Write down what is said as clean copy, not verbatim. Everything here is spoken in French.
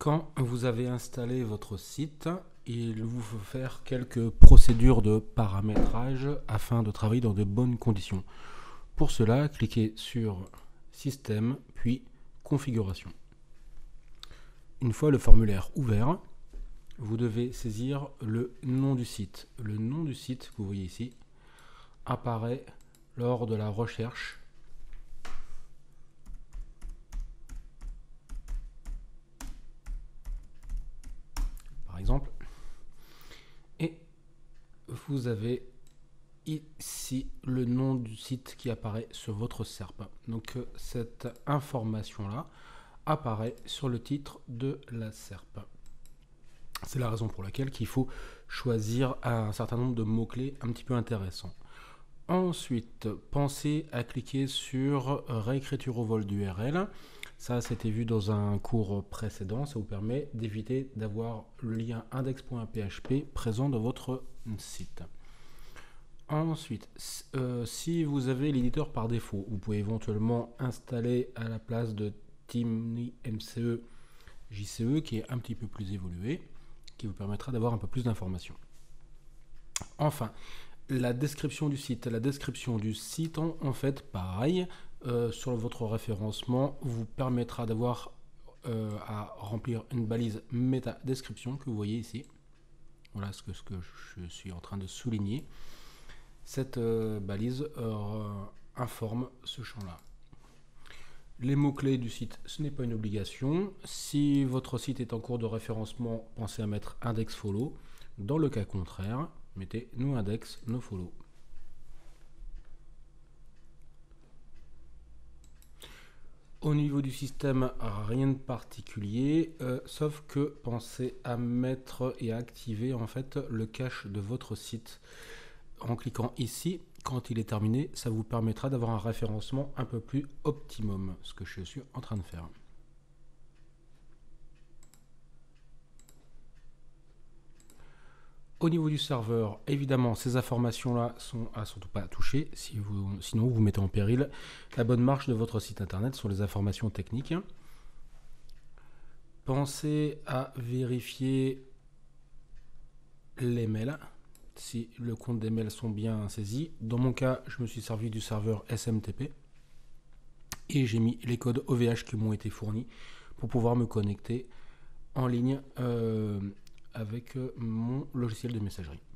Quand vous avez installé votre site, il vous faut faire quelques procédures de paramétrage afin de travailler dans de bonnes conditions. Pour cela, cliquez sur Système, puis Configuration. Une fois le formulaire ouvert, vous devez saisir le nom du site. Le nom du site que vous voyez ici apparaît lors de la recherche par exemple, et vous avez ici le nom du site qui apparaît sur votre SERP. Donc cette information là apparaît sur le titre de la SERP. C'est la raison pour laquelle il faut choisir un certain nombre de mots-clés un petit peu intéressants. Ensuite, pensez à cliquer sur réécriture au vol d'URL. Ça, c'était vu dans un cours précédent. Ça vous permet d'éviter d'avoir le lien index.php présent dans votre site. Ensuite, si vous avez l'éditeur par défaut, vous pouvez éventuellement installer à la place de TinyMCE JCE qui est un petit peu plus évolué, qui vous permettra d'avoir un peu plus d'informations. Enfin, la description du site. La description du site, en fait, pareil, sur votre référencement, vous permettra d'avoir à remplir une balise méta description que vous voyez ici. Voilà ce que je suis en train de souligner. Cette balise informe ce champ-là. Les mots-clés du site, ce n'est pas une obligation. Si votre site est en cours de référencement, pensez à mettre index follow. Dans le cas contraire, mettez no index, no follow. Au niveau du système, rien de particulier, sauf que pensez à mettre et à activer en fait le cache de votre site. En cliquant ici, quand il est terminé, ça vous permettra d'avoir un référencement un peu plus optimum, ce que je suis en train de faire. Au niveau du serveur, évidemment, ces informations-là sont à surtout pas toucher, sinon vous mettez en péril la bonne marche de votre site internet sur les informations techniques. Pensez à vérifier les mails, si le compte des mails sont bien saisis. Dans mon cas, je me suis servi du serveur SMTP et j'ai mis les codes OVH qui m'ont été fournis pour pouvoir me connecter en ligne avec mon logiciel de messagerie.